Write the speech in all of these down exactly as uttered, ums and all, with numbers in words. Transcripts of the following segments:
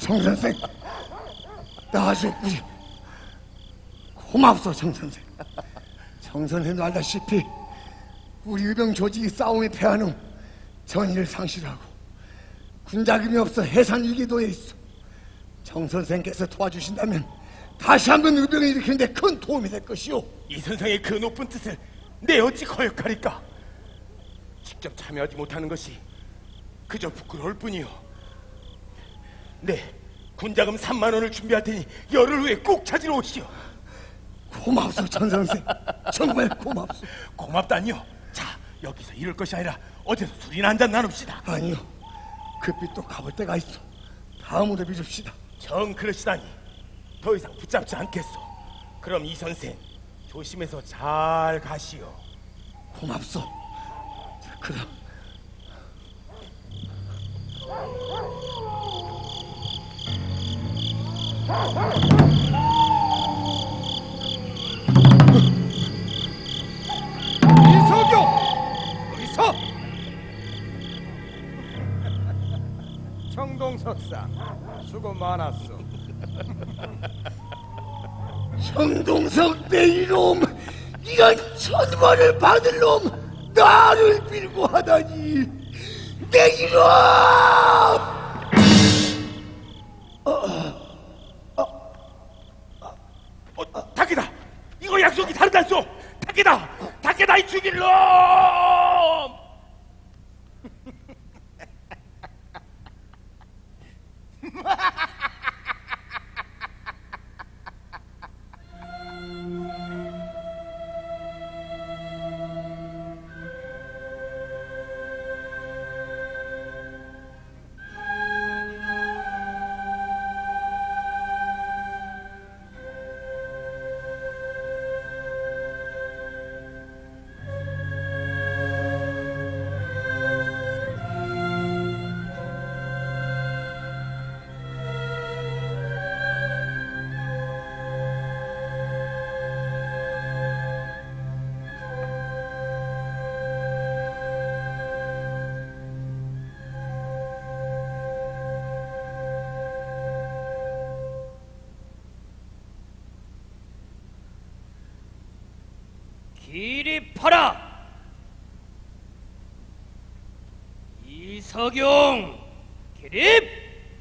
정 선생, 나아졌구리. 고맙소, 정 선생. 정 선생도 알다시피 우리 의병 조직이 싸움에 패한 후 전의를 상실하고 군자금이 없어 해산 위기도에 있어. 정 선생께서 도와주신다면 다시 한번 의병을 일으키는데 큰 도움이 될 것이오. 이 선생의 그 높은 뜻을 내 어찌 거역하리까? 직접 참여하지 못하는 것이 그저 부끄러울 뿐이오. 네, 군자금 삼만 원을 준비할 테니 열흘 후에 꼭 찾으러 오시오. 고맙소, 전 선생. 정말 고맙소. 고맙다니요. 자, 여기서 이럴 것이 아니라 어디서 술이나 한잔 나눕시다. 아니요, 급히 또 가볼 때가 있어. 다음으로 미룹시다. 정 그러시다니 더 이상 붙잡지 않겠소. 그럼 이 선생 조심해서 잘 가시오. 고맙소. 자, 그럼. 이석용! 어디서? 청동석상 수고 많았소. 형동석 내 이놈, 이런 천벌을 받을 놈, 나를 빌고 하다니 내 이놈! 어, 닭이다. 이거 약속이 다르다소. 닭이다. 닭이다, 이 죽일 놈. 기립하라! 이석용 기립!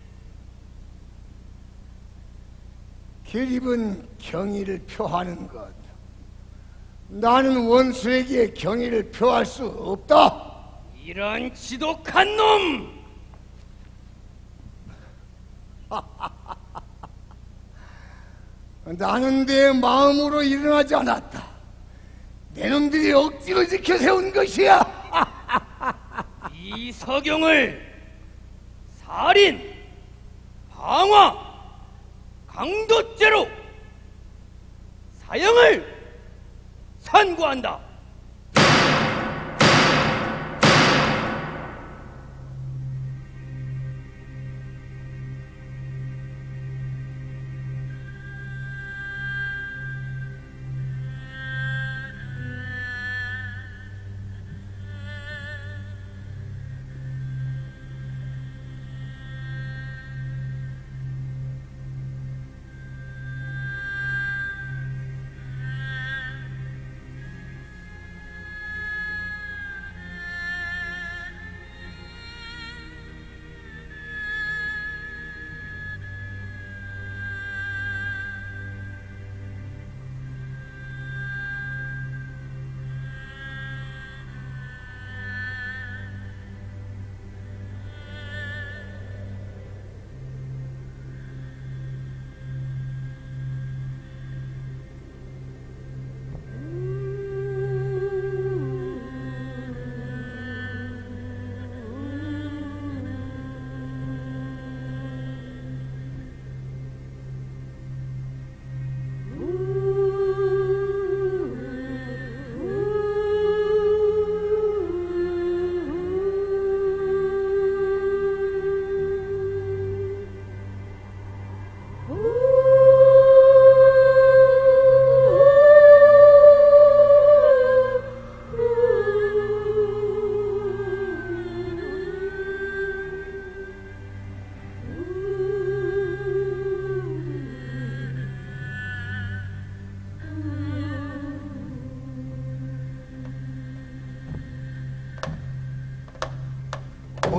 기립은 경의를 표하는 것. 나는 원수에게 경의를 표할 수 없다. 이런 지독한 놈! 나는 내 마음으로 일어나지 않았다. 내 놈들이 억지로 지켜 세운 것이야. 이석용을 살인, 방화, 강도죄로 사형을 선고한다.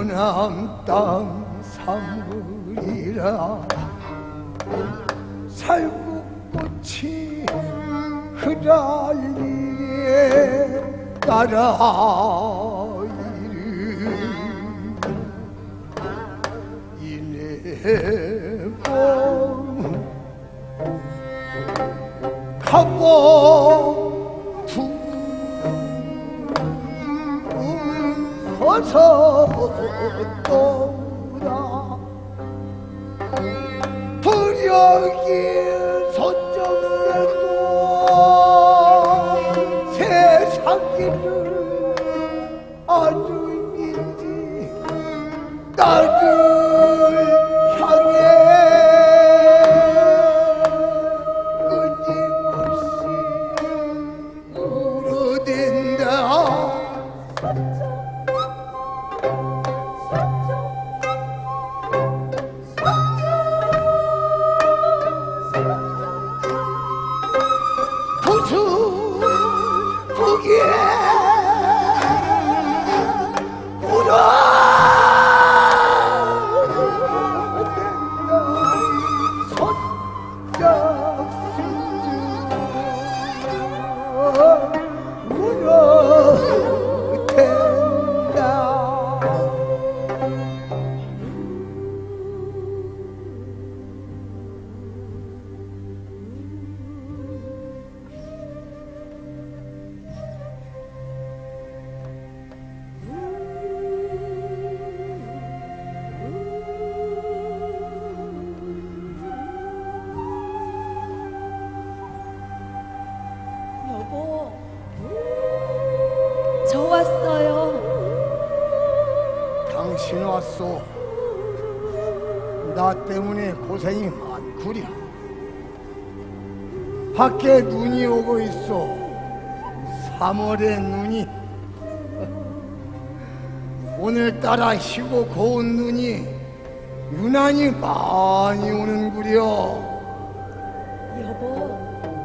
호남 땅 사물이라 살구꽃이 흐랄리에 따라 이를 이내봄 가고 두 어서 떠나 부력이 손정세도 세상기를 아주인지 나를 향해 끊임없이 울어댄다. 부수부기에 여보, 저 왔어요. 당신 왔소. 나 때문에 고생이 많구려. 밖에 눈이 오고 있어. 삼월의 눈이. 오늘따라 희고 고운 눈이 유난히 많이 오는구려. 여보,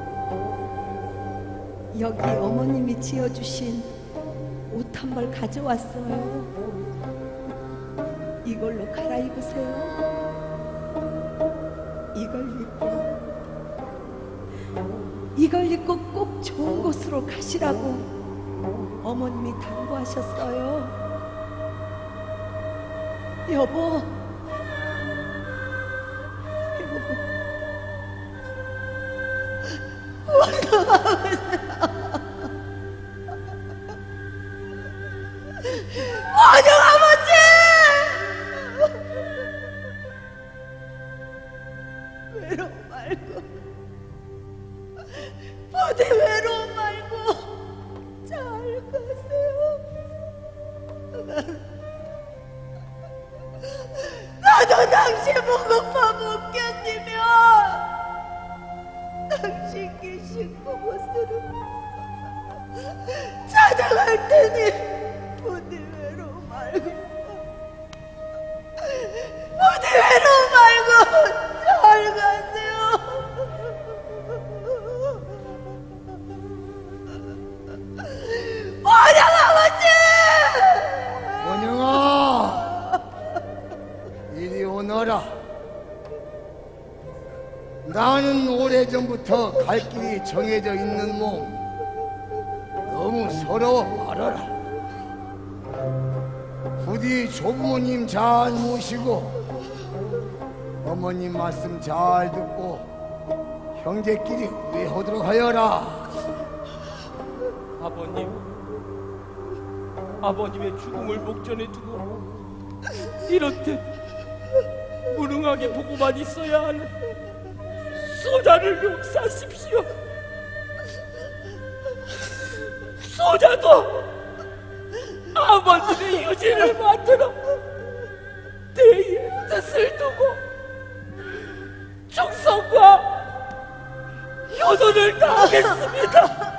여기 어머님이 지어주신 옷 한 벌 가져왔어요. 이걸로 갈아입으세요. 이걸 입고 이걸 입고 꼭 좋은 곳으로 가시라고 어머님이 당부하셨어요. 여보, 원영 아버지! 외로움 말고 부디 외로움 말고 잘 가세요. 나도 당신 보고파 못 견디면 당신 계신 그곳으로 찾아갈 테니 부디 외로움 말고 부디 외로움 말고 잘 가세요. 원영 아버지! 원영아, 이리 오너라. 나는 오래전부터 갈 길이 정해져 있는 몸 너무 서러워 말아라. 부디 조부모님 잘 모시고 어머님 말씀 잘 듣고 형제끼리 우애하도록 하여라. 아버님, 아버님의 죽음을 목전에 두고 이렇듯 무능하게 보고만 있어야 하는 소자를 용서하십시오. 소자도 아버님의 유지를 맡으러 대의 뜻을 두고 충성과 효도를 다하겠습니다.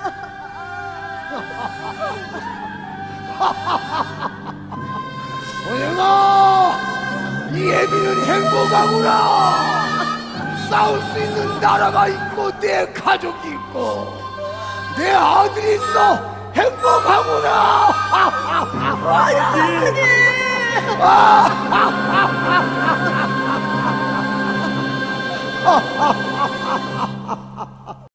원영아, 이 애비는 행복하구나. 싸울 수 있는 나라가 있고 내 가족이 있고 내 아들이 있어. 행복하구나. 원영 아버지! 아!